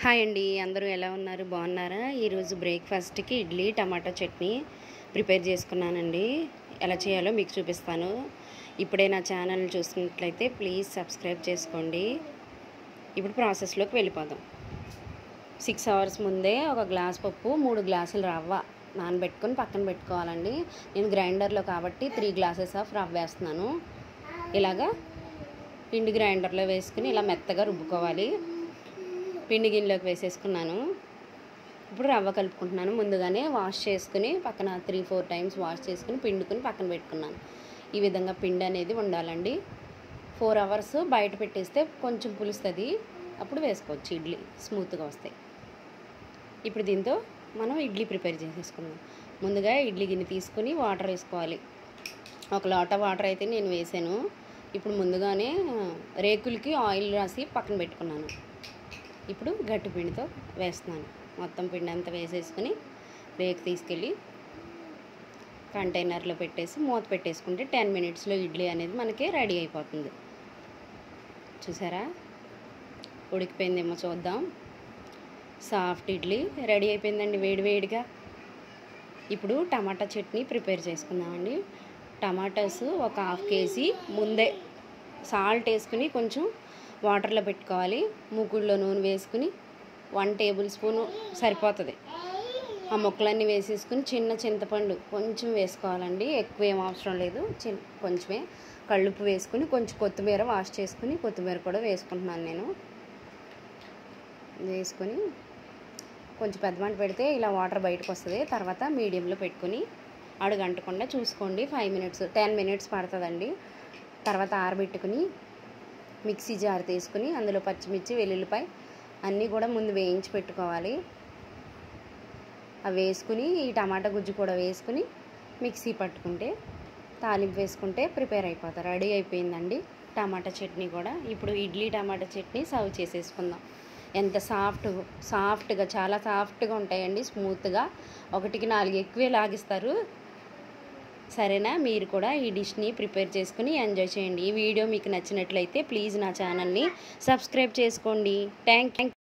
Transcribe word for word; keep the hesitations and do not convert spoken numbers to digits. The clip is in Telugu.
హాయ్ అండి, అందరూ ఎలా ఉన్నారు? బాగున్నారా? ఈరోజు బ్రేక్ఫాస్ట్కి ఇడ్లీ టమాటా చట్నీ ప్రిపేర్ చేసుకున్నానండి. ఎలా చేయాలో మీకు చూపిస్తాను. ఇప్పుడే నా ఛానల్ చూస్తున్నట్లయితే ప్లీజ్ సబ్స్క్రైబ్ చేసుకోండి. ఇప్పుడు ప్రాసెస్లోకి వెళ్ళిపోదాం. సిక్స్ అవర్స్ ముందే ఒక గ్లాస్ పప్పు, మూడు గ్లాసులు రవ్వ నానబెట్టుకొని పక్కన పెట్టుకోవాలండి. నేను గ్రైండర్లో కాబట్టి త్రీ గ్లాసెస్ ఆఫ్ రవ్వ వేస్తున్నాను. ఇలాగా పిండి గ్రైండర్లో వేసుకుని ఇలా మెత్తగా రుబ్బుకోవాలి. పిండి గిన్నెలోకి వేసేసుకున్నాను. ఇప్పుడు రవ్వ కలుపుకుంటున్నాను. ముందుగానే వాష్ చేసుకుని పక్కన త్రీ ఫోర్ టైమ్స్ వాష్ చేసుకుని పిండుకుని పక్కన పెట్టుకున్నాను. ఈ విధంగా పిండి అనేది ఉండాలండి. ఫోర్ అవర్స్ బయట పెట్టేస్తే కొంచెం పులుస్తుంది, అప్పుడు వేసుకోవచ్చు. ఇడ్లీ స్మూత్గా వస్తాయి. ఇప్పుడు దీంతో మనం ఇడ్లీ ప్రిపేర్ చేసేసుకుందాం. ముందుగా ఇడ్లీ గిన్నె తీసుకుని వాటర్ వేసుకోవాలి. ఒక లోటా వాటర్ అయితే నేను వేసాను. ఇప్పుడు ముందుగానే రేకులకి ఆయిల్ రాసి పక్కన పెట్టుకున్నాను. ఇప్పుడు గట్టి పిండితో వేస్తున్నాను. మొత్తం పిండి అంతా వేసేసుకుని రేకు తీసుకెళ్ళి కంటైనర్లో పెట్టేసి మూత పెట్టేసుకుంటే టెన్ మినిట్స్లో ఇడ్లీ అనేది మనకి రెడీ అయిపోతుంది. చూసారా, ఉడికిపోయిందేమో చూద్దాం. సాఫ్ట్ ఇడ్లీ రెడీ అయిపోయిందండి వేడి వేడిగా. ఇప్పుడు టమాటా చట్నీ ప్రిపేర్ చేసుకుందామండి. టమాటాస్ ఒక హాఫ్ కేజీ ముందే సాల్ట్ వేసుకుని కొంచెం వాటర్లో పెట్టుకోవాలి. మూకుడులో నూనె వేసుకుని వన్ టేబుల్ స్పూను సరిపోతుంది. ఆ ముక్కలన్నీ వేసేసుకుని చిన్న చింతపండు కొంచెం వేసుకోవాలండి, ఎక్కువ ఏం అవసరం లేదు, చిన్న కొంచెమే. కళ్ళుప్పు వేసుకుని కొంచెం కొత్తిమీర వాష్ చేసుకుని కొత్తిమీర కూడా వేసుకుంటున్నాను నేను. వేసుకొని కొంచెం పెద్ద మంట పెడితే ఇలా వాటర్ బయటకు వస్తుంది. తర్వాత మీడియంలో పెట్టుకుని అడుగంటకుండా చూసుకోండి. ఫైవ్ మినిట్స్ టెన్ మినిట్స్ పడుతుందండి. తర్వాత ఆరబెట్టుకుని మిక్సీ జార్ తీసుకుని అందులో పచ్చిమిర్చి వెల్లుల్లిపాయ అన్నీ కూడా ముందు వేయించి పెట్టుకోవాలి. అవి వేసుకుని ఈ టమాటా గుజ్జు కూడా వేసుకుని మిక్సీ పట్టుకుంటే తాలింపు వేసుకుంటే ప్రిపేర్ అయిపోతారు. రెడీ అయిపోయిందండి టమాటా చట్నీ కూడా. ఇప్పుడు ఇడ్లీ టమాటా చట్నీ సర్వ్ చేసేసుకుందాం. ఎంత సాఫ్ట్ సాఫ్ట్గా చాలా సాఫ్ట్గా ఉంటాయండి, స్మూత్గా. ఒకటికి నాలుగు ఎక్కువే లాగిస్తారు. సరేనా? మీరు కూడా ఈ డిష్ని ప్రిపేర్ చేసుకుని ఎంజాయ్ చేయండి. ఈ వీడియో మీకు నచ్చినట్లయితే ప్లీజ్ నా ఛానల్ని సబ్స్క్రైబ్ చేసుకోండి. Thank you.